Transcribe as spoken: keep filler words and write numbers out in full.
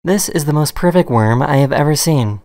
This is the most perfect worm I have ever seen.